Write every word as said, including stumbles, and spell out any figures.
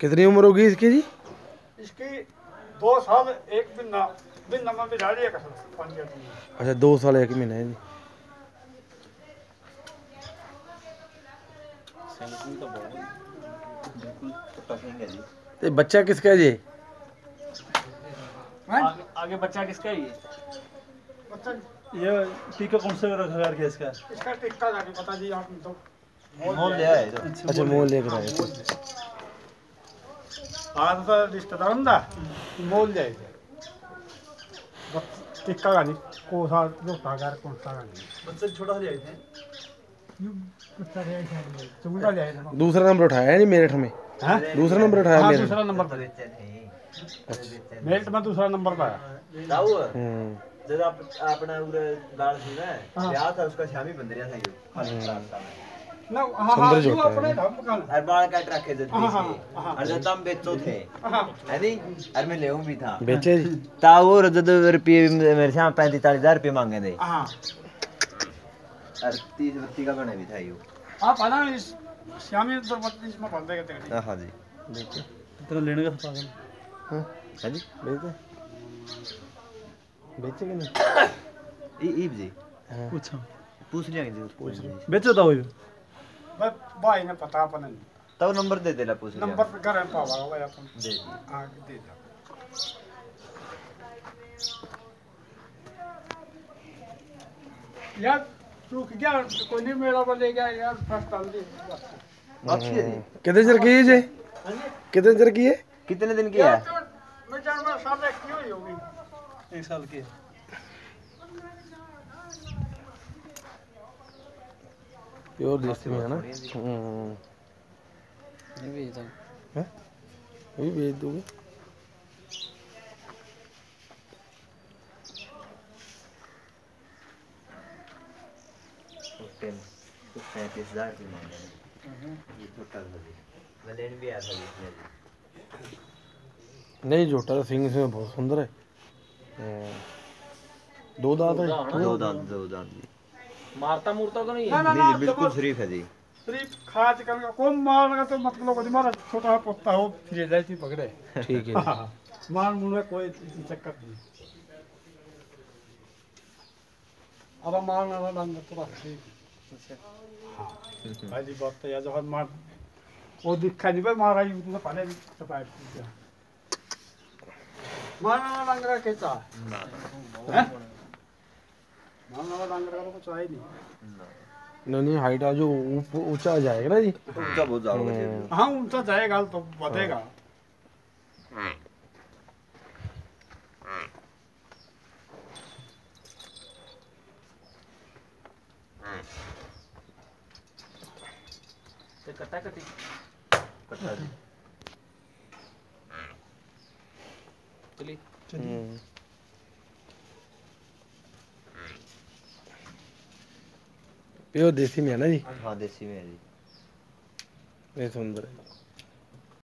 कितनी उम्र होगी इसकी जी? इसकी दो साल एक महीना महीना में भी डाली है पानी। अच्छा दो साल एक महीना है जी। तो बच्चा किसका है जी? आगे, आगे बच्चा किसका है ये? बच्चा ये टीका कौन सा रखा करके इसका? इसका टिक्का जाके पता जी आप तो मोल लिया है। अच्छा मोल लेकर आए थे। हाँ तो रिश्तेदार ना मोल जाएगा टिक्का का नहीं को सा जो सागर कौन सा का नहीं बच्चा छोटा हो जाए थे। दूसरा नंबर उठाया है नहीं मेरठ में? हाँ दूसरा नंबर उठाया हाँ मेरठ? दूसरा नंबर पर मेरठ में दूसरा नंबर पाया। हम्म जब आप अपना उरे गाल सुना है ब्याह था उसका शामी बंदरिया था ये ना हाँ हाँ जो अपने ढम का हर बार काट रखे जब इसके और जब तम बेचो थे है नहीं और मैं लेऊं भी था बेचे जी। ता वो जब रुपये मेरे से पैंतीस चालीस हजार रुपये मांगे थे हाँ और तीस बत्ती का बने भी था यो आप आना इस शामी तो बत्तीस में बंदे के थे। हाँ जी बेचे तेरा लेने का था पागल। हाँ है जी बेचे बेचे कि नहीं? ई ईब जी हाँ पूछो पूछ लिया कि पूछ लिया बेचो था वो बस भाई ने पता अपन तब नंबर दे देला पूछ लिया नंबर पे घर है पावा भाई अपन दे दी हाँ दे दो यार तू क्या कोई नहीं मेरा बोले गया यार फर्स्ट डाल दे अच्छी है जी कितने चर की है जी? कितने चर की है? कितने दिन की है मैं चार बार साल एक क्यों होगी एक साल की। प्योर देसी में है ना? हम्म ये बेच दो। हैं? ये भी बेच दोगे? टेन पैंतीस हजार की मांगे ये टोटल मैं लेने भी आया था इसमें नहीं जोटा तो सिंह इसमें बहुत सुंदर है। हम्म, दो दांत है। दो दांत दो दांत जी मारता मुरता तो नहीं ना है? ना नहीं ना जी बिल्कुल शरीफ है जी सिर्फ खाज कर कौन मारना तो मतलब कोई मारा छोटा पोता हो फिर जाती पकड़े ठीक है हाँ, मार मुंह में कोई चक्कर नहीं। अब मारना वाला अंदर तो ठीक हाँ भाई जी बात तो यार जो मार वो दिखा नहीं भाई मारा ही तो पहले भी तो पाइप मारना वाला अंदर कैसा है मारना वाला अंदर का तो कुछ है नहीं। नहीं नहीं हाइट आज ऊंचा जाएगा ना जी। ऊंचा बहुत ज्यादा बचे हाँ ऊंचा जाएगा तो बढ़ेगा। तो कटा कटी कट्टा जी चली हम्म प्योर देसी में है ना जी? हाँ देसी में है जी ये सुंदर है।